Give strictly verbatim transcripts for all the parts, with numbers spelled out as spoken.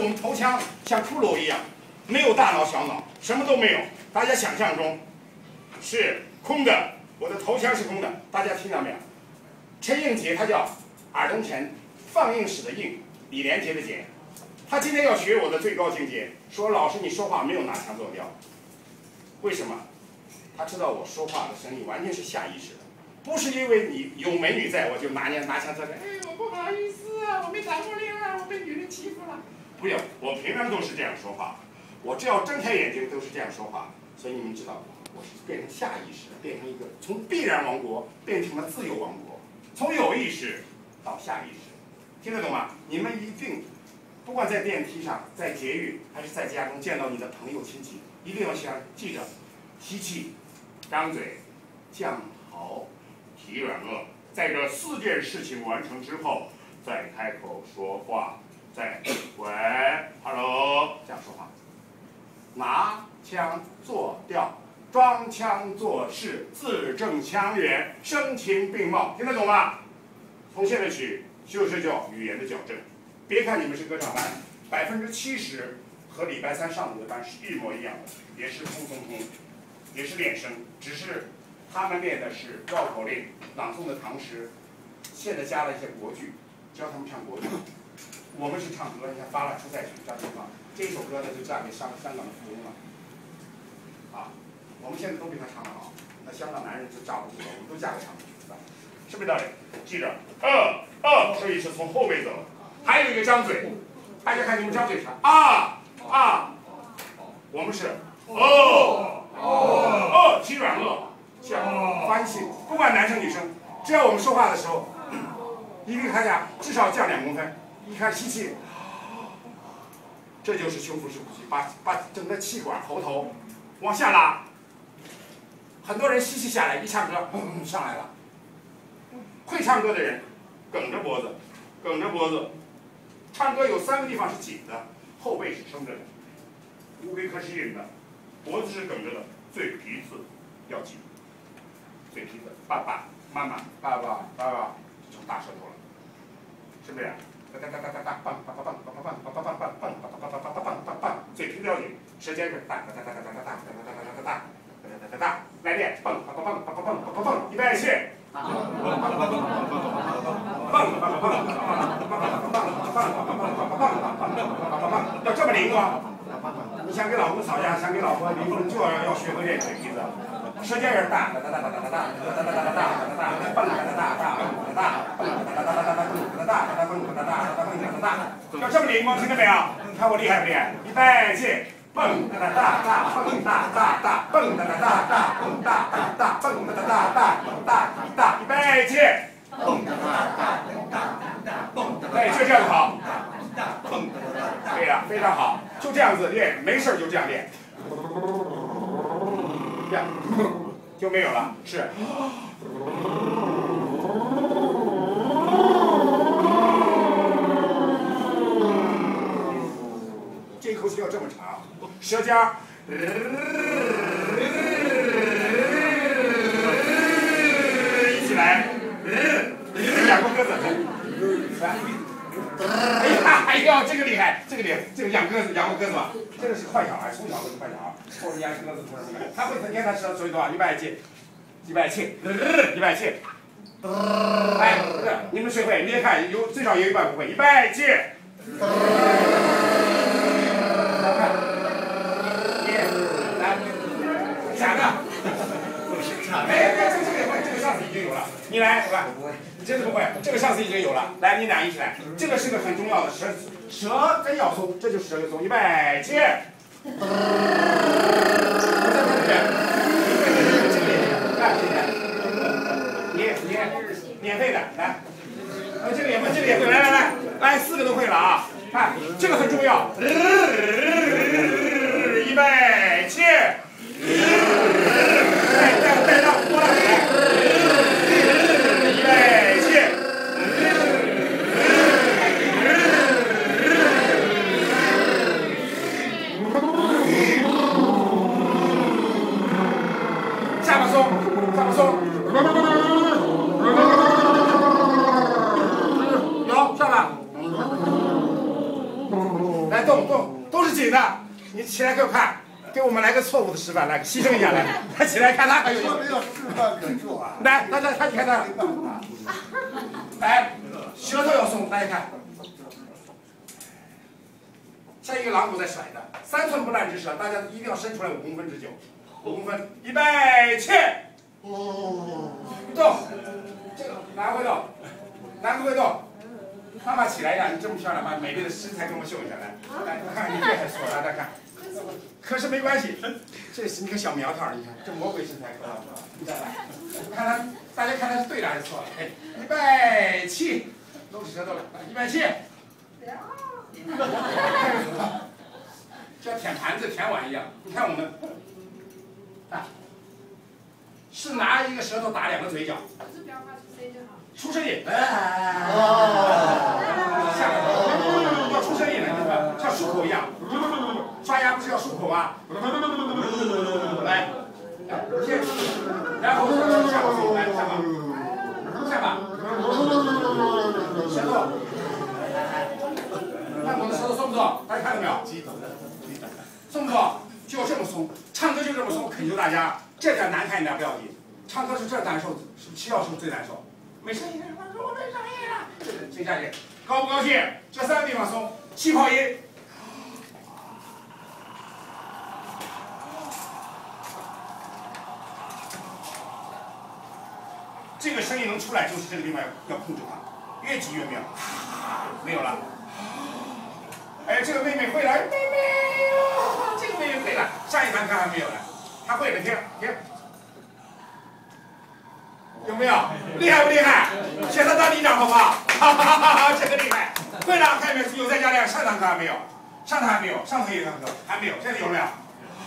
我们头腔像骷髅一样，没有大脑小脑，什么都没有。大家想象中是空的，我的头腔是空的，大家听到没有？陈映洁他叫尔东陈，放映室的映，李连杰的杰。他今天要学我的最高境界，说老师你说话没有拿腔作调，为什么？他知道我说话的声音完全是下意识的，不是因为你有美女在我就拿拿腔作调。哎，我不好意思啊，我没谈过恋爱，我被女人欺负了。不要，我平常都是这样说话，我只要睁开眼睛都是这样说话，所以你们知道，我是变成下意识的，变成一个从必然王国变成了自由王国，从有意识到下意识，听得懂吗？你们一定。不管在电梯上、在捷运还是在家中见到你的朋友亲戚，一定要想记着，吸气、张嘴、降嚎、提软腭，在这四件事情完成之后，再开口说话，再喂 ，hello 这样说话，拿腔作调，装腔作势，字正腔圆，声情并茂，听得懂吗？从现在起就是叫语言的矫正。别看你们是歌唱班，百分之七十和礼拜三上午的班是一模一样的，也是通通通，也是练声，只是他们练的是绕口令、朗诵的唐诗，现在加了一些国剧，教他们唱国剧。我们是唱歌，你看发了出塞曲，张清芳这一首歌呢就嫁给香香港的富翁了，啊，我们现在都比他唱得好，那香港男人就架不住了，我们都嫁给他们，是吧？是不是道理？记着，二二，所以是从后背走。还有一个张嘴，大家看你们张嘴是啊啊，我们是哦哦哦，提软腭，降翻性，不管男生女生，只要我们说话的时候，一定看下至少降两公分。一看吸气，这就是胸腹式呼吸，把把整个气管喉头往下拉。很多人吸气下来，一唱歌，嗯，上来了。会唱歌的人，梗着脖子，梗着脖子。唱歌有三个地方是紧的，后背是撑着的，乌龟壳是硬的，脖子是梗着的，嘴皮子要紧，嘴皮子爸爸妈妈爸爸爸爸就成大舌头了，是不是？哒哒哒哒哒哒，棒棒棒棒棒棒棒棒棒棒棒棒棒棒棒棒棒，嘴皮子要紧，舌尖是哒哒哒哒哒哒哒哒哒哒哒哒哒哒哒哒，来练，棒棒棒棒棒棒棒棒棒，预备起。棒棒棒棒棒棒棒棒棒，要这么灵光！你想给老公吵架，想给老婆离婚，就要要学会练嘴皮子，舌尖是大哒哒哒哒哒哒哒哒哒哒哒哒哒哒，蹦哒哒哒哒哒哒，蹦哒哒哒哒哒哒蹦哒哒哒哒蹦哒哒哒哒蹦哒哒哒，要这么灵光，听到没有？看我厉害不厉害？预备起！蹦哒哒哒哒，蹦哒哒哒，蹦哒哒哒哒，蹦哒哒哒，蹦哒哒哒哒，蹦哒哒，预备起！蹦哒哒哒哒哒，蹦哒，哎，就这样好。蹦，对呀，非常好，就这样子练，没事就这样练，这样就没有了，是。这一口气要这么长，舌尖儿，一起来，两个鸽子，来，哎呀，哎呀，这个厉害，这个厉害，这个养鸽子，养过鸽子吧？这个是坏小孩，从小都是坏小孩，或者养鸽子出来的，他会整天他舌手一多，一百七，一百七，一百七，哎，你们谁会？你也看，有最少有一半不会，一百七。假的，哎，这个这个也会，这个上次已经有了。你来，我看，你真的不会，这个上次已经有了。来，你俩一起来，这个是个很重要的舌，舌真要松，这就是舌要松。预备起。我再看这边，这个也看这边，你你免费的，来，呃，这个也会，这个也会，来来来，来，四个都会了啊。看，这个很重要。预备起。带带带到过来，预备起。下巴松，下巴松。有下巴。 来动动，都是紧的。你起来给我看，给我们来个错误的示范，来牺牲一下来。他起来看他还有。 说没有示范可做啊。 来，来来，他你看他。来，舌头要松，大家看。像一个狼狗在甩的，三寸不烂之舌，大家一定要伸出来五公分之久，五公分，预备起，动，这个哪个会动？哪个会动？妈妈起来呀！你这么漂亮，把美丽的身材给我们秀一下来，来，看看你厉害错了，大家看。可是没关系，这是你个小苗条，你看这魔鬼身材可好？你再来，看他，大家看他是对了还是错了？哎，预备起，露出舌头了，预备起。就像舔盘子、舔碗一样。你看我们，啊，是拿一个舌头打两个嘴角。就是不要发出声音就好。出声音。像要出声音了，像漱口一样。刷牙不是要漱口吗？来，先，然后下巴松，来下巴，下巴，舌头。看我的舌头松不松？大家看到没有？松不松？就这么松，唱歌就这么松，恳求大家，这点难看一点不要紧，唱歌是这难受，是吃药是不是最难受？没声音，我没声音了。这这下去，高不高兴？这三个地方松，气泡音。这个声音能出来，就是这个地方要控制它，越急越妙。没有了。哎，这个妹妹会了，妹妹哟，这个妹妹会了。上一堂课还没有呢，她会了，听听，有没有？厉害不厉害？选她当队长好不好？哈哈哈哈，这个厉害，会了，看有没有？有在家练，上堂课还没有，上堂还没有，上头一堂课还没有，现在有没有？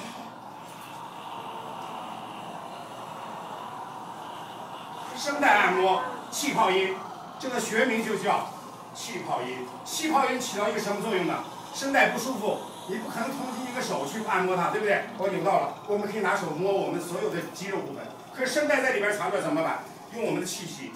声带按摩，气泡音，这个学名就叫气泡音。气泡音起到一个什么作用呢？声带不舒服，你不可能通过一个手去按摩它，对不对？我扭到了，我们可以拿手摸我们所有的肌肉部分。可是声带在里边藏着怎么办？用我们的气息，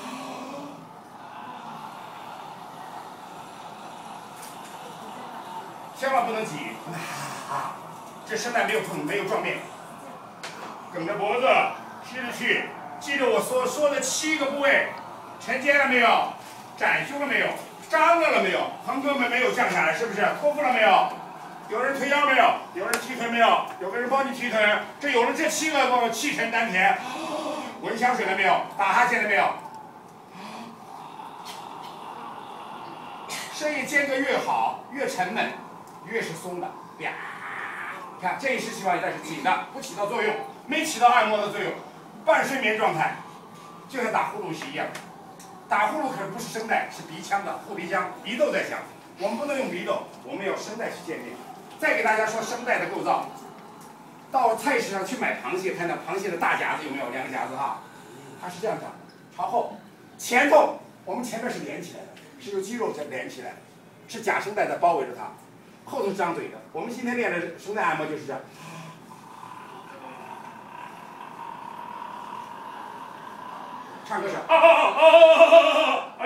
千万不能挤，啊，这声带没有碰，没有撞面，梗着脖子，吸着气。记住我所说的七个部位，沉肩了没有？展胸了没有？张了了没有？横膈膜没有降下来，是不是？托腹了没有？有人推腰没有？有人踢腿没有？有个人帮你踢腿。这有了这七个，包括气沉丹田。闻香水了没有？打哈欠了没有？声音间隔越好，越沉闷，越是松的。啪！看这一时气泡音带是紧的，不起到作用，没起到按摩的作用。半睡眠状态，就像打呼噜一样。打呼噜可不是声带，是鼻腔的后鼻腔，鼻窦在响。我们不能用鼻窦，我们要声带去见面。再给大家说声带的构造。到菜市场去买螃蟹，看到螃蟹的大夹子有没有？两个夹子哈，它是这样长的，朝后，前头我们前面是连起来的，是由肌肉在连起来的，是假声带在包围着它，后头是张嘴的。我们今天练的声带按摩就是这样。唱歌是啊啊啊啊啊！哎，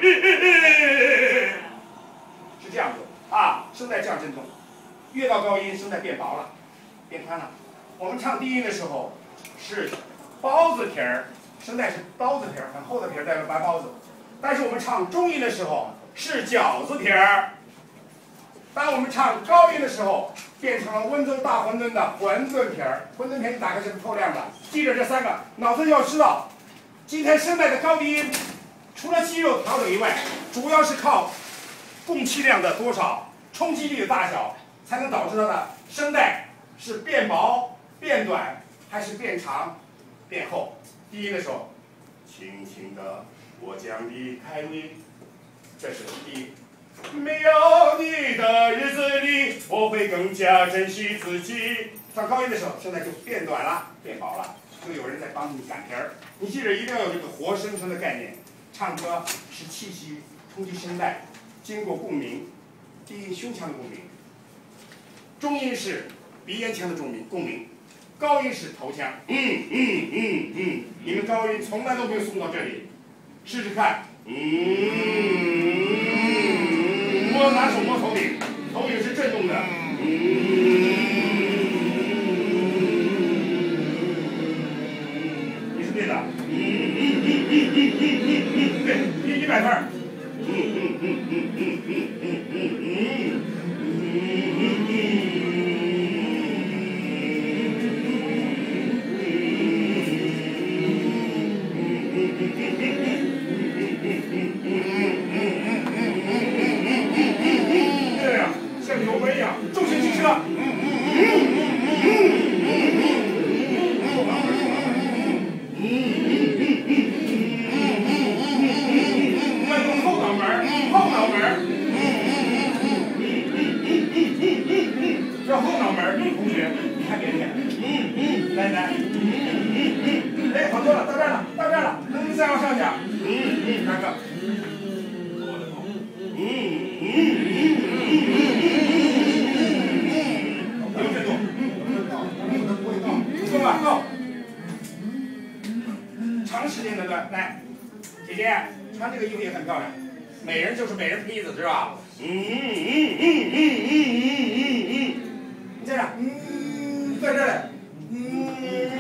是这样子啊，声带这样震动，越到高音，声带变薄了，变宽了。我们唱低音的时候是包子皮儿，声带是包子皮儿，很厚的皮儿，带白包子。但是我们唱中音的时候是饺子皮儿。当我们唱高音的时候，变成了温州大馄饨的馄饨皮儿。馄饨皮你打开是透亮的。记着这三个，脑子要知道。今天声带的高低音，除了肌肉调整以外，主要是靠供气量的多少、冲击力的大小，才能导致它的声带是变薄、变短，还是变长、变厚。低音的时候，轻轻的我将离开你，这是低音。没有你的日子里，我会更加珍惜自己。唱高音的时候，声带就变短了、变薄了。就有人在帮你擀皮儿，你记着一定要有这个活生生的概念。唱歌是气息冲击声带，经过共鸣，低音胸腔的共鸣，中音是鼻咽腔的共鸣，共鸣，高音是头腔，嗯嗯嗯嗯，你们高音从来都没有送到这里，试试看，嗯，摸拿手摸头顶，头顶。 这后脑门女同学，你看别人，嗯嗯，来来，嗯嗯嗯，哎，好多了，到这儿了，到这儿了，能再往上点，嗯嗯，大哥，我的头，嗯嗯嗯嗯嗯嗯，有这种，不错吧？够。长时间的段，来，姐姐穿这个衣服也很漂亮，美人就是美人坯子，是吧？嗯嗯嗯嗯嗯嗯嗯嗯，你在这，嗯，在这里，嗯嗯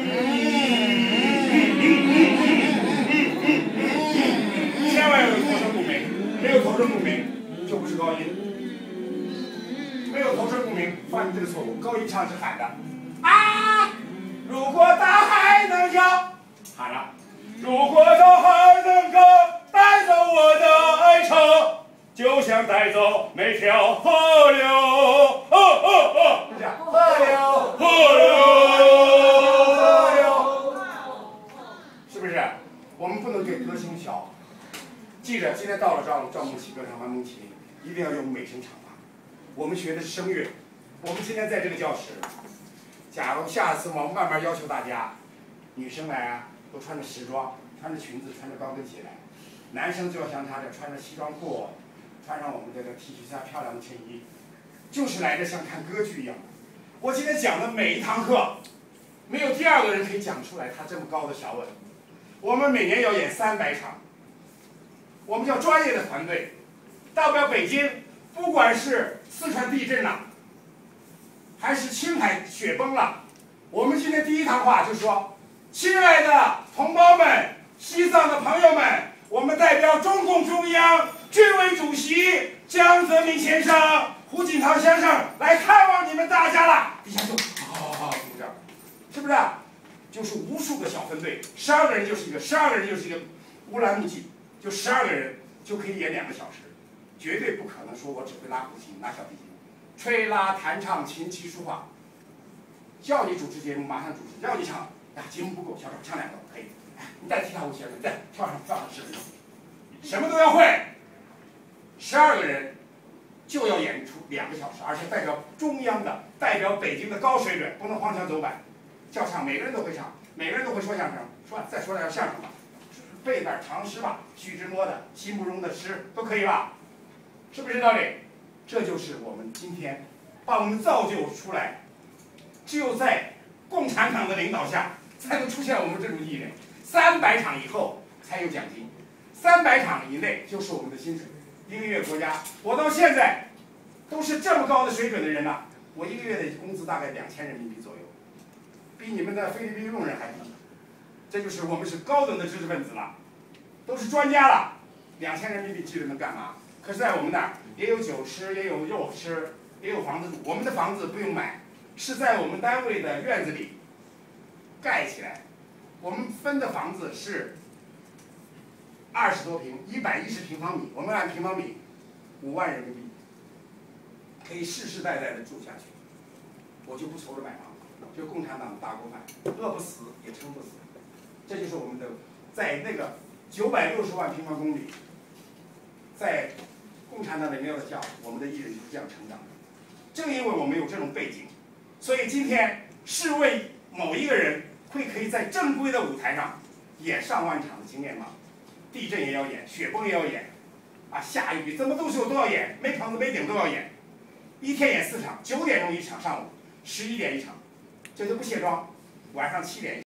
嗯嗯嗯，千万要有头声共鸣，没有头声共鸣就不是高音，没有头声共鸣犯这个错误，高音唱是喊的，啊，如果大海能跳，喊了。如果大海能够带走我的哀愁，就像带走每条河流。哦哦哦，就这样，河流，河流，河流，是不是？我们不能对歌星小。记着，今天到了赵赵梦琪歌唱班梦琪，一定要用美声唱法。我们学的是声乐，我们今天在这个教室，假如下次我们慢慢要求大家，女生来啊。都穿着时装，穿着裙子，穿着高跟鞋来；男生就要像他这穿着西装裤，穿上我们这个 T 恤衫、漂亮的衬衣，就是来着像看歌剧一样。我今天讲的每一堂课，没有第二个人可以讲出来他这么高的小吻。我们每年要演三百场，我们叫专业的团队，代表北京，不管是四川地震了，还是青海雪崩了，我们今天第一堂话就说。亲爱的同胞们，西藏的朋友们，我们代表中共中央军委主席江泽民先生、胡锦涛先生来看望你们大家了。底下就啊鼓掌，是不是？就是无数个小分队，十二个人就是一个，十二个人就是一个乌兰牧骑，就十二个人就可以演两个小时，绝对不可能说我只会拉古琴、拉小提琴、吹拉弹唱琴棋书画。叫你主持节目马上主持，要你唱。啊，节目不够，小赵唱两个可以。哎，你再踢踏舞先生，再跳上跳上十分钟，什么都要会。十二个人就要演出两个小时，而且代表中央的，代表北京的高水准，不能荒腔走板。叫唱，每个人都会唱，每个人都会说相声，说再说点相声吧，背点长诗吧，徐志摩的、席慕容的诗都可以吧？是不是道理？这就是我们今天把我们造就出来，只有在共产党的领导下。才能出现我们这种艺人，三百场以后才有奖金，三百场以内就是我们的薪水。一个月国家，我到现在都是这么高的水准的人了，我一个月的工资大概两千人民币左右，比你们的菲律宾佣人还低。这就是我们是高等的知识分子了，都是专家了。两千人民币记得能干嘛？可是在我们那儿也有酒吃，也有肉吃，也有房子住。我们的房子不用买，是在我们单位的院子里。盖起来，我们分的房子是二十多平，一百一十平方米，我们按平方米五万人民币，可以世世代代的住下去。我就不愁着买房，就共产党的大锅饭，饿不死也撑不死。这就是我们的，在那个九百六十万平方公里，在共产党的领导下，我们的艺人就是这样成长的。正因为我们有这种背景，所以今天是为某一个人。会可以在正规的舞台上演上万场的经验吗？地震也要演，雪崩也要演，啊，下雨怎么都是都要演，没棚子没顶都要演，一天演四场，九点钟一场上午，十一点一场，这都不卸妆，晚上七点。